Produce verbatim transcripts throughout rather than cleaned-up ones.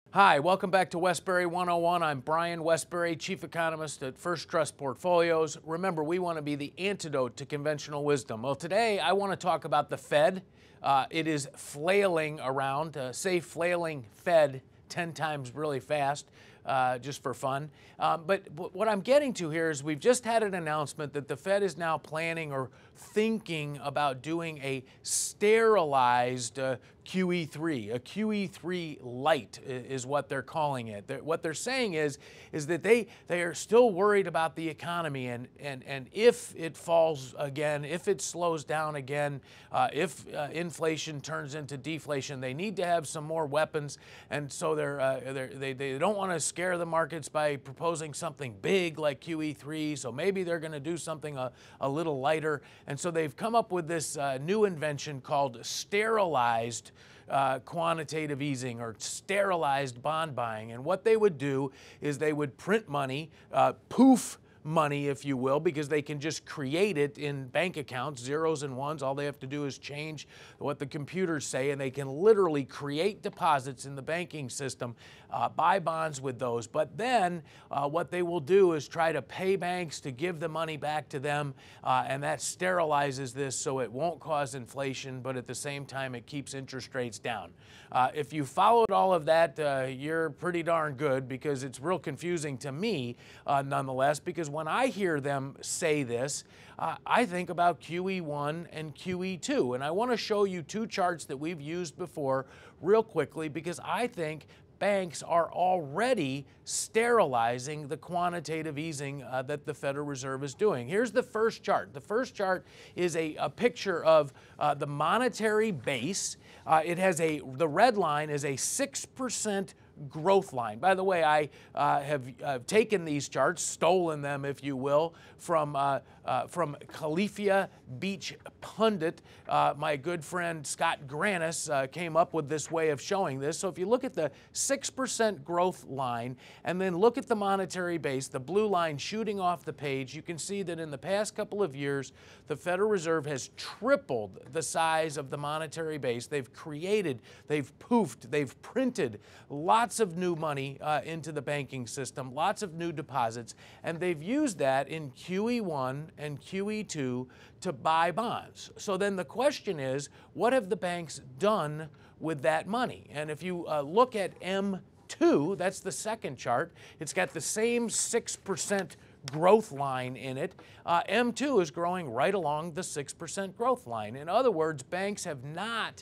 Hi, welcome back to Wesbury one oh one. I'm Brian Wesbury, Chief Economist at First Trust Portfolios. Remember, we want to be the antidote to conventional wisdom. Well, today I want to talk about the Fed. Uh, it is flailing around. Uh, say flailing Fed ten times really fast, uh, just for fun. Um, but what I'm getting to here is we've just had an announcement that the Fed is now planning or thinking about doing a sterilized uh, Q E three. A Q E three light is what they're calling it. They're, what they're saying is, is that they, they are still worried about the economy, and, and, and if it falls again, if it slows down again, uh, if uh, inflation turns into deflation, they need to have some more weapons. And so they're, uh, they're, they, they don't want to scare the markets by proposing something big like Q E three, so maybe they're going to do something a, a little lighter. And so they've come up with this uh, new invention called sterilized Uh, quantitative easing, or sterilized bond buying. And what they would do is they would print money, uh, poof money, if you will, because they can just create it in bank accounts, zeros and ones. All they have to do is change what the computers say, and they can literally create deposits in the banking system, uh, buy bonds with those. But then uh, what they will do is try to pay banks to give the money back to them, uh, and that sterilizes this so it won't cause inflation, but at the same time it keeps interest rates down. Uh, if you followed all of that, uh, you're pretty darn good, because it's real confusing to me uh, nonetheless, because when I hear them say this, uh, I think about Q E one and Q E two. And I want to show you two charts that we've used before real quickly, because I think banks are already sterilizing the quantitative easing uh, that the Federal Reserve is doing. Here's the first chart. The first chart is a, a picture of uh, the monetary base. Uh, it has a, the red line is a six percent growth line. By the way, I uh, have uh, taken these charts, stolen them, if you will, from uh, uh, from Califia Beach Pundit. Uh, my good friend Scott Granis uh, came up with this way of showing this. So if you look at the six percent growth line and then look at the monetary base, the blue line shooting off the page, you can see that in the past couple of years, the Federal Reserve has tripled the size of the monetary base. They've created, they've poofed, they've printed lots Lots of new money uh, into the banking system, lots of new deposits, and they've used that in Q E one and Q E two to buy bonds. So then the question is, what have the banks done with that money? And if you uh, look at M two, that's the second chart, it's got the same six percent growth line in it. Uh, M two is growing right along the six percent growth line. In other words, banks have not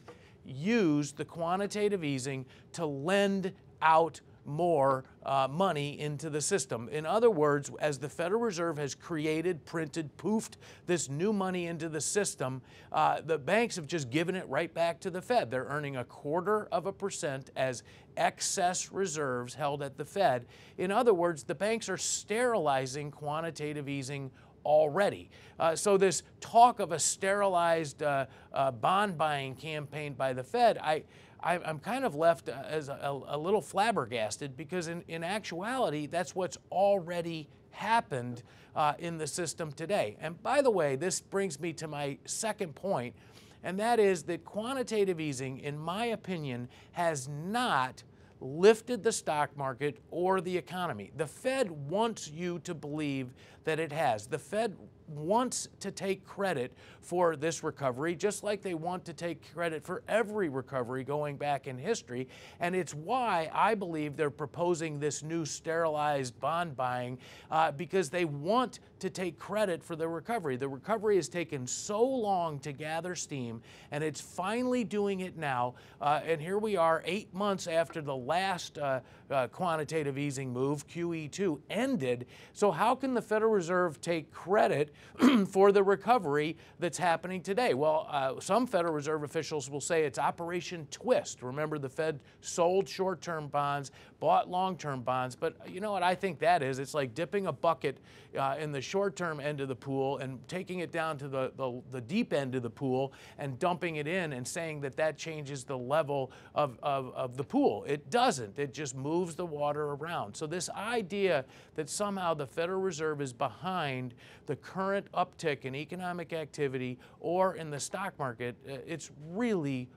used the quantitative easing to lend out more uh, money into the system. In other words, as the Federal Reserve has created, printed, poofed this new money into the system, uh, the banks have just given it right back to the Fed. They're earning a quarter of a percent as excess reserves held at the Fed. In other words, the banks are sterilizing quantitative easing already. Uh, so this talk of a sterilized uh, uh, bond buying campaign by the Fed, I, I, I'm kind of left as a, a little flabbergasted, because in, in actuality, that's what's already happened uh, in the system today. And by the way, this brings me to my second point, and that is that quantitative easing, in my opinion, has not lifted the stock market or the economy. The Fed wants you to believe that it has. The Fed wants to take credit for this recovery, just like they want to take credit for every recovery going back in history. And it's why I believe they're proposing this new sterilized bond buying, uh, because they want to take credit for the recovery. The recovery has taken so long to gather steam, and it's finally doing it now. Uh, and here we are, eight months after the last uh, uh, quantitative easing move, Q E two, ended. So how can the Federal Reserve take credit for the recovery that's happening today? Well, uh, some Federal Reserve officials will say it's Operation Twist. Remember, the Fed sold short-term bonds, bought long-term bonds, but you know what I think that is? It's like dipping a bucket uh, in the short-term end of the pool and taking it down to the, the, the deep end of the pool and dumping it in and saying that that changes the level of, of, of the pool. It doesn't. It just moves the water around. So this idea that somehow the Federal Reserve is behind the current uptick in economic activity or in the stock market, it's really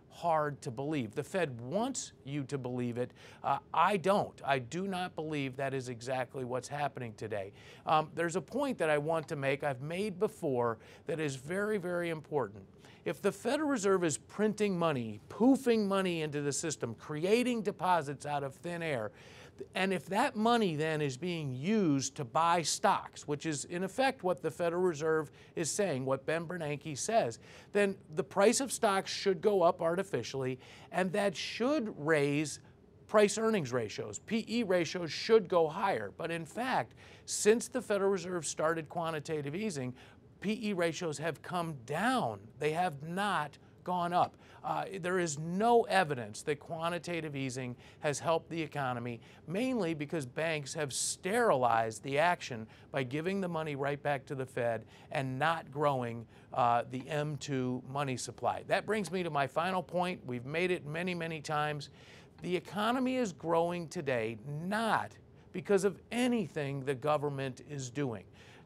hard to believe. The Fed wants you to believe it. Uh, I don't. I do not believe that is exactly what's happening today. Um, there's a point that I want to make, I've made before, that is very, very important. If the Federal Reserve is printing money, poofing money into the system, creating deposits out of thin air, and if that money then is being used to buy stocks, which is in effect what the Federal Reserve is saying, what Ben Bernanke says, then the price of stocks should go up artificially, and that should raise price-earnings ratios. P E ratios should go higher. But in fact, since the Federal Reserve started quantitative easing, P E ratios have come down. They have not gone up. Uh, there is no evidence that quantitative easing has helped the economy, mainly because banks have sterilized the action by giving the money right back to the Fed and not growing uh, the M two money supply. That brings me to my final point. We've made it many, many times. The economy is growing today not because of anything the government is doing.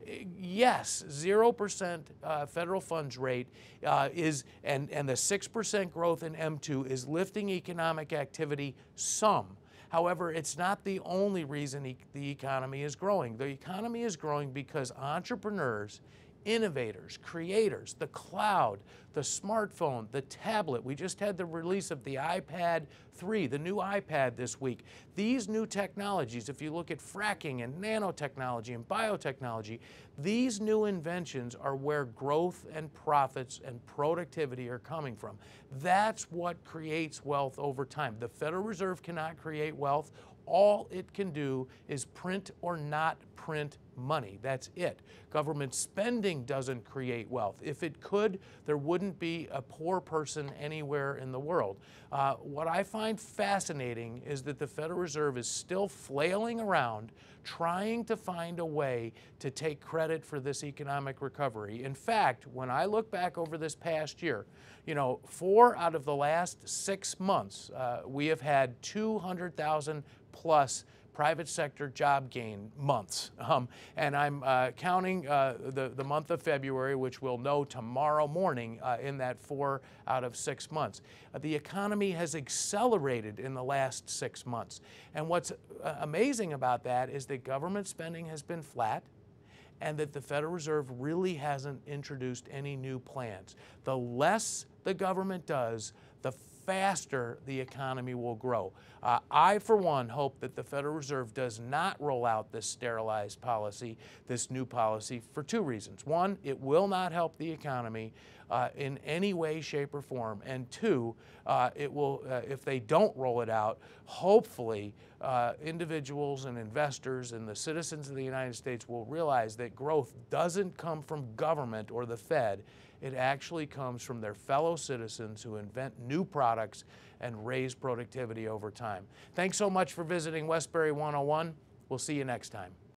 Yes, zero percent uh, federal funds rate uh, is, and, and the six percent growth in M two is lifting economic activity some. However, it's not the only reason e the economy is growing. The economy is growing because entrepreneurs, innovators, creators, the cloud, the smartphone, the tablet. We just had the release of the iPad three, the new iPad this week. These new technologies, if you look at fracking and nanotechnology and biotechnology, these new inventions are where growth and profits and productivity are coming from. That's what creates wealth over time. The Federal Reserve cannot create wealth. All it can do is print or not print money. That's it. Government spending doesn't create wealth. If it could, there wouldn't be a poor person anywhere in the world. Uh, what I find fascinating is that the Federal Reserve is still flailing around trying to find a way to take credit for this economic recovery. In fact, when I look back over this past year, you know, four out of the last six months, uh, we have had two hundred thousand plus private sector job gain months. Um, and I'm uh, counting uh, the, the month of February, which we'll know tomorrow morning uh, in that four out of six months. Uh, the economy has accelerated in the last six months. And what's uh, amazing about that is that government spending has been flat, and that the Federal Reserve really hasn't introduced any new plans. The less the government does, the faster the economy will grow. Uh, I, for one, hope that the Federal Reserve does not roll out this sterilized policy, this new policy, for two reasons. One, it will not help the economy uh, in any way, shape, or form. And two, uh, it will, uh, if they don't roll it out, hopefully uh, individuals and investors and the citizens of the United States will realize that growth doesn't come from government or the Fed. It actually comes from their fellow citizens who invent new products and raise productivity over time. Thanks so much for visiting Wesbury one oh one. We'll see you next time.